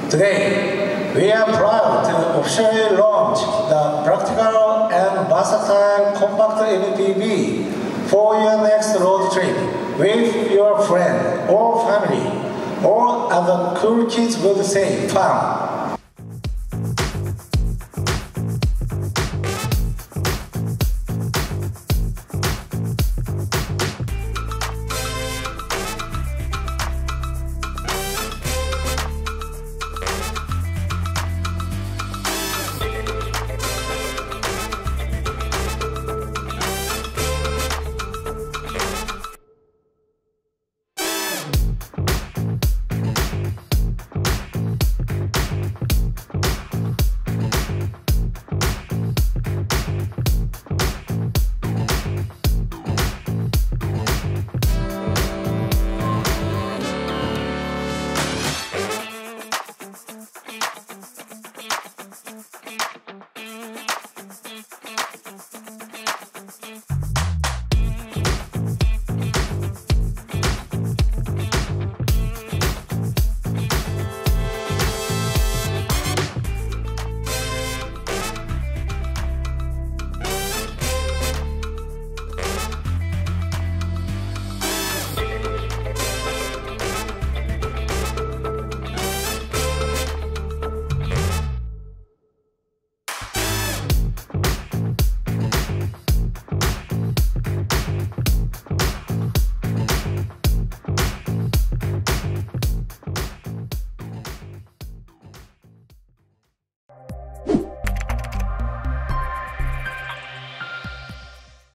Today, we are proud to officially launch the practical and versatile compact MPV for your next road trip with your friend or family, or as the cool kids would say, fun.